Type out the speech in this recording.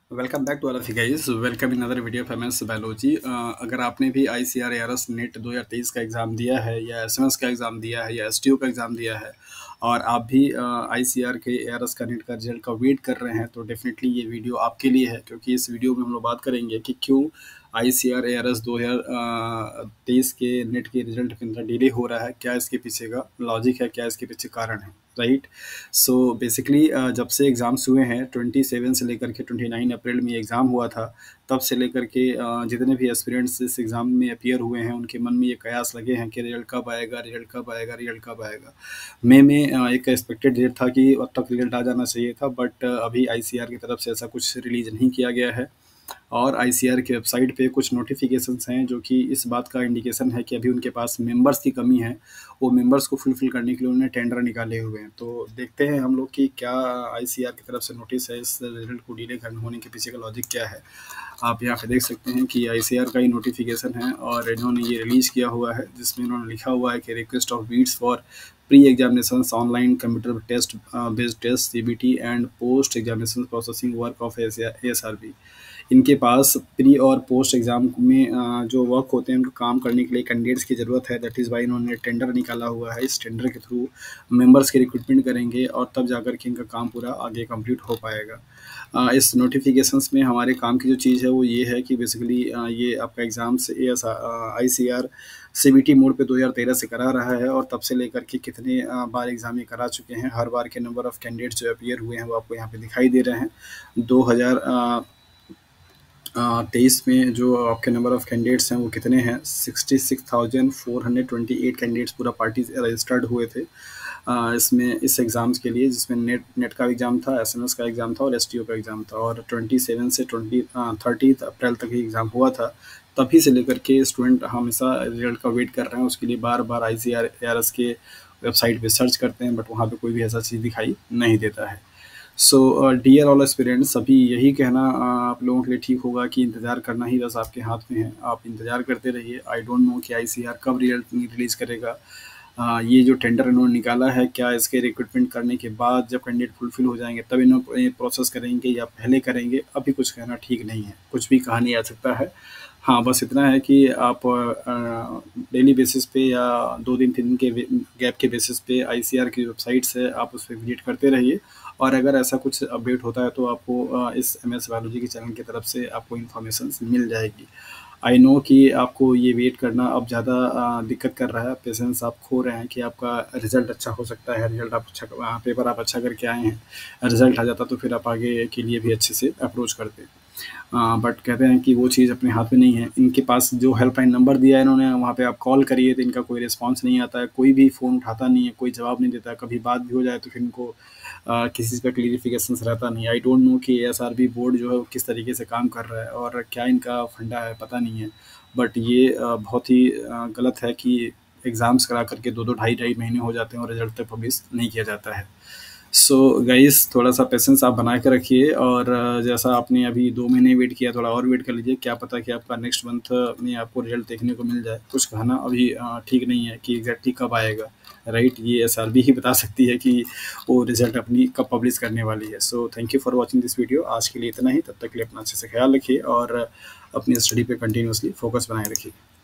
Welcome back to all of you guys. Welcome in other video of MS biology. अगर आपने भी ICR ARS net 2023 का exam दिया है या एसएमएस का एग्ज़ाम दिया है या एसटीओ का एग्ज़ाम दिया है और आप भी आईसीआर के एआरएस का नेट का रिजल्ट का वेट कर रहे हैं, तो डेफिनेटली ये वीडियो आपके लिए है, क्योंकि इस वीडियो में हम लोग बात करेंगे कि क्यों आईसीआर एआरएस 2023 के नेट के रिजल्ट के अंदर डिले हो रहा है, क्या इसके पीछे का लॉजिक है, क्या इसके पीछे कारण है। राइट। सो बेसिकली जब से एग्ज़ाम्स हुए हैं 27 से लेकर के 29 अप्रैल में एग्ज़ाम हुआ था, तब से लेकर के जितने भी एस्पिरेंट्स इस एग्ज़ाम में अपीयर हुए हैं, उनके मन में ये कयास लगे हैं कि रिजल्ट कब आएगा, रिजल्ट कब आएगा, रिजल्ट कब आएगा। मई में एक एक्सपेक्टेड डेट था कि अब तक रिजल्ट आ जाना चाहिए था, बट अभी आईसीआर की तरफ से ऐसा कुछ रिलीज़ नहीं किया गया है। और आईसीआर की वेबसाइट पे कुछ नोटिफिकेशंस हैं जो कि इस बात का इंडिकेशन है कि अभी उनके पास मेंबर्स की कमी है। वो मेंबर्स को फुलफ़िल करने के लिए उन्होंने टेंडर निकाले हुए हैं। तो देखते हैं हम लोग कि क्या आईसीआर की तरफ से नोटिस है, इस रिजल्ट को डिले करने होने के पीछे का लॉजिक क्या है। आप यहाँ पे देख सकते हैं कि आईसीआर का ही नोटिफिकेशन है और इन्होंने ये रिलीज़ किया हुआ है, जिसमें इन्होंने लिखा हुआ है कि request of bids for pre examinations online computer test based test CBT and post examination processing work of ASRB. इनके पास प्री और पोस्ट एग्ज़ाम में जो वर्क होते हैं उनको काम करने के लिए कैंडिडेट्स की ज़रूरत है। दैट इज़ वाई इन्होंने टेंडर निकाला हुआ है। इस टेंडर के थ्रू मेंबर्स की रिक्रूटमेंट करेंगे और तब जाकर के इनका काम पूरा आगे कंप्लीट हो पाएगा। इस नोटिफिकेशंस में हमारे काम की जो चीज़ है वो ये है कि बेसिकली ये आपका एग्ज़ाम्स आईसीआर सीबीटी मोड पे 2013 से करा रहा है और तब से लेकर के कितने बार एग्ज़ाम ये करा चुके हैं। हर बार के नंबर ऑफ़ कैंडिडेट्स जो अपीयर हुए हैं वो आपको यहाँ पे दिखाई दे रहे हैं। 2023 में जो आपके नंबर ऑफ़ कैंडिडेट्स हैं वो कितने हैं, 66,428 कैंडिडेट्स पूरा पार्टी रजिस्टर्ड हुए थे इसमें इस एग्ज़ाम्स के लिए, जिसमें नेट का एग्ज़ाम था, एसएमएस का एग्ज़ाम था और एसटीओ का एग्ज़ाम था। और 27 से 30 अप्रैल तक ही एग्ज़ाम हुआ था। तभी से लेकर के स्टूडेंट हमेशा रिजल्ट का वेट कर रहे हैं। उसके लिए बार बार आईसीआर एआरएस के वेबसाइट पे सर्च करते हैं, बट वहाँ पे कोई भी ऐसा चीज़ दिखाई नहीं देता है। सो डियर ऑल एस्पिरेंट्स, अभी यही कहना आप लोगों के लिए ठीक होगा कि इंतज़ार करना ही बस आपके हाथ में है। आप इंतज़ार करते रहिए। आई डोंट नो कि आईसीआर कब रिजल्ट रिलीज़ करेगा। ये जो टेंडर इन्होंने निकाला है, क्या इसके रिक्रूटमेंट करने के बाद जब कैंडिडेट फुलफ़िल हो जाएँगे तब इन्हों ये प्रोसेस करेंगे या पहले करेंगे, अभी कुछ कहना ठीक नहीं है। कुछ भी कहा नहीं जा सकता है। हाँ, बस इतना है कि आप डेली बेसिस पे या 2 दिन 3 दिन के गैप के बेसिस पे आईसीआर की वेबसाइट्स है, आप उस पे विज़िट करते रहिए। और अगर ऐसा कुछ अपडेट होता है तो आपको इस एमएस बायोलॉजी के चैनल की तरफ से आपको इन्फॉर्मेशंस मिल जाएगी। आई नो कि आपको ये वेट करना अब ज़्यादा दिक्कत कर रहा है, पेशेंस आप खो रहे हैं कि आपका रिज़ल्ट अच्छा हो सकता है, रिज़ल्ट आप अच्छा पेपर आप अच्छा करके आए हैं, रिज़ल्ट आ जाता तो फिर आप आगे के लिए भी अच्छे से अप्रोच करते। बट कहते हैं कि वो चीज़ अपने हाथ में नहीं है। इनके पास जो हेल्पलाइन नंबर दिया है इन्होंने, वहाँ पे आप कॉल करिए तो इनका कोई रिस्पॉन्स नहीं आता है, कोई भी फ़ोन उठाता नहीं है, कोई जवाब नहीं देता है। कभी बात भी हो जाए तो फिर इनको किसी चीज़ का क्लेरिफिकेशंस रहता नहीं है। आई डोंट नो कि एएसआरबी बोर्ड जो है वो किस तरीके से काम कर रहा है और क्या इनका फंडा है, पता नहीं है। बट ये बहुत ही गलत है कि एग्ज़ाम्स करा कर के 2-2 ढाई-ढाई महीने हो जाते हैं और रिज़ल्ट तक पब्लिश नहीं किया जाता है। सो गाइस, थोड़ा-सा पेशेंस आप बना के रखिए और जैसा आपने अभी 2 महीने वेट किया, थोड़ा और वेट कर लीजिए। क्या पता कि आपका नेक्स्ट मंथ में आपको रिज़ल्ट देखने को मिल जाए। कुछ कहना अभी ठीक नहीं है कि एग्ज़ैक्टली कब आएगा, राइट? ये एसआरबी ही बता सकती है कि वो रिज़ल्ट अपनी कब पब्लिश करने वाली है। So thank you for watching this video. आज के लिए इतना ही। तब तक के लिए अपना अच्छे से ख्याल रखिए और अपनी स्टडी पे कंटिन्यूअसली फ़ोकस बनाए रखिए।